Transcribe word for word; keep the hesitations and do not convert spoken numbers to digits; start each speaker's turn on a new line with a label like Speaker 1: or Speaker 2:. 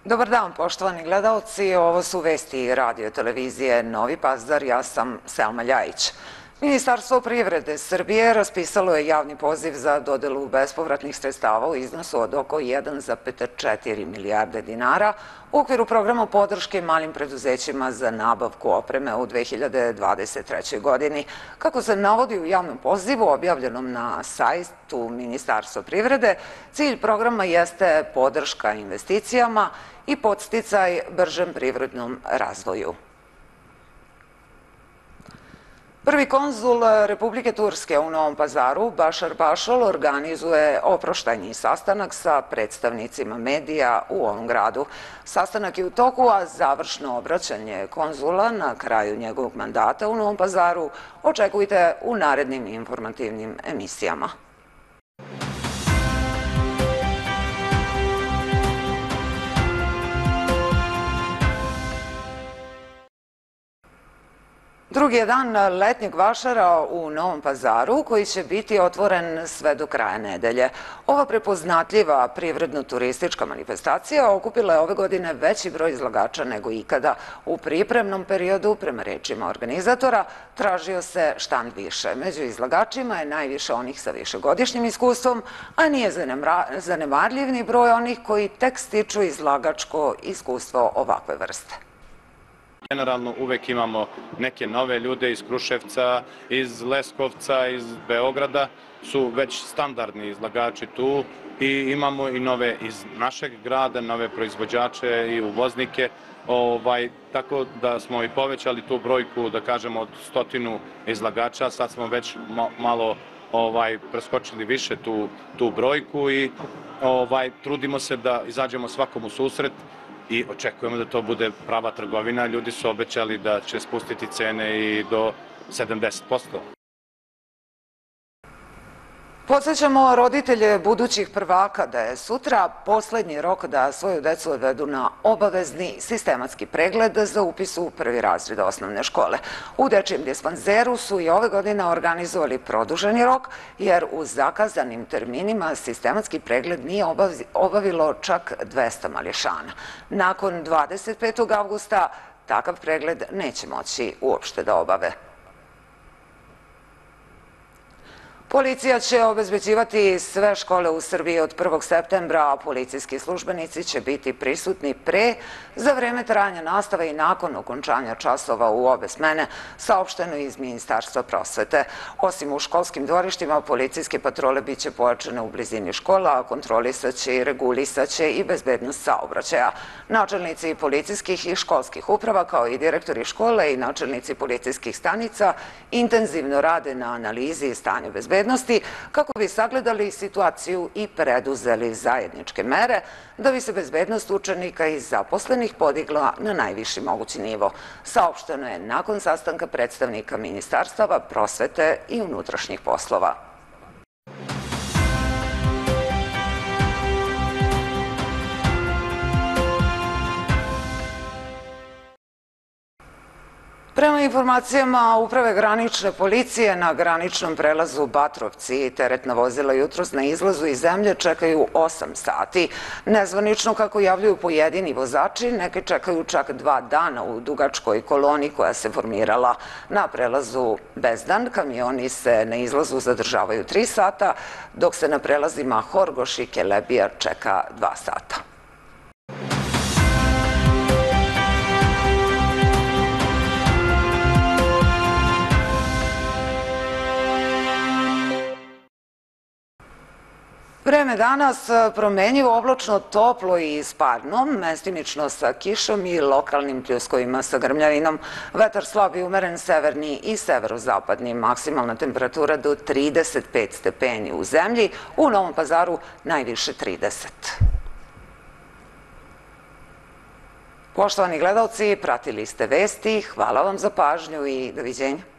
Speaker 1: Dobar dan, poštovani gledalci. Ovo su vesti radio televizije Novi Pazar. Ja sam Selma Ljajić. Ministarstvo privrede Srbije raspisalo je javni poziv za dodelu bespovratnih sredstava u iznosu od oko jedan zarez četiri milijarde dinara u okviru programa podrške malim preduzećima za nabavku opreme u dve hiljade dvadeset trećoj. godini. Kako se navodi u javnom pozivu objavljenom na sajtu Ministarstva privrede, cilj programa jeste podrška investicijama i podsticaj bržem privrednom razvoju. Prvi konzul Republike Turske u Novom Pazaru, Bašar Bašol, organizuje oproštajni sastanak sa predstavnicima medija u ovom gradu. Sastanak je u toku, a završno obraćanje konzula na kraju njegovog mandata u Novom Pazaru očekujte u narednim informativnim emisijama. Drugi je dan letnjeg vašara u Novom Pazaru, koji će biti otvoren sve do kraja nedelje. Ova prepoznatljiva privredno-turistička manifestacija okupila je ove godine veći broj izlagača nego ikada. U pripremnom periodu, prema rečima organizatora, tražio se štand više. Među izlagačima je najviše onih sa višegodišnjim iskustvom, a nije zanemarljiv ni broj onih koji tek stiču izlagačko iskustvo ovakve vrste.
Speaker 2: Generalno uvek imamo neke nove ljude iz Kruševca, iz Leskovca, iz Beograda, su već standardni izlagači tu i imamo i nove iz našeg grada, nove proizvođače i uvoznike, tako da smo i povećali tu brojku, da kažemo, od stotinu izlagača. Sad smo već malo preskočili više tu brojku i trudimo se da izađemo svakom u susret i očekujemo da to bude prava trgovina. Ljudi su obećali da će spustiti cene i do sedamdeset posto.
Speaker 1: Podsjećamo roditelje budućih prvaka da je sutra poslednji rok da svoju decu odvedu na obavezni sistematski pregled za upis u prvi razred osnovne škole. U dečijem dispanzeru su i ove godine organizovali produženi rok, jer u zakazanim terminima sistematski pregled nije obavilo čak dvesta mališana. Nakon dvadeset petog avgusta takav pregled neće moći uopšte da obave. Policija će obezbeđivati sve škole u Srbiji od prvog septembra, a policijski službenici će biti prisutni pre, za vreme trajanja nastave i nakon okončanja časova u obe smene, saopšteno iz Ministarstva prosvete. Osim u školskim dvorištima, policijske patrole biće pojačane u blizini škola, a kontrolisaće i regulisaće i bezbednost saobraćaja. Načelnici policijskih i školskih uprava, kao i direktori škole i načelnici policijskih stanica, intenzivno rade na analizi stanja bezbednosti kako bi sagledali situaciju i preduzeli zajedničke mere da bi se bezbednost učenika i zaposlenih podigla na najviši mogući nivo. Saopšteno je nakon sastanka predstavnika Ministarstava prosvete i unutrašnjih poslova. Prema informacijama Uprave granične policije, na graničnom prelazu Batrovci teretna vozila jutros na izlazu iz zemlje čekaju osam sati. Nezvanično, kako javljaju pojedini vozači, neki čekaju čak dva dana u dugačkoj koloni koja se formirala. Na prelazu Bezdan kamioni se na izlazu zadržavaju tri sata, dok se na prelazima Horgoš i Kelebija čeka dva sata. Vreme danas promenjivo, oblačno, toplo i sparno, mestimično sa kišom i lokalnim pljuskovima sa grmljavinom. Vetar slab i umeren severni i severozapadni, maksimalna temperatura do trideset pet stepeni u zemlji, u Novom Pazaru najviše trideset. Poštovani gledalci, pratili ste vesti, hvala vam za pažnju i doviđenja.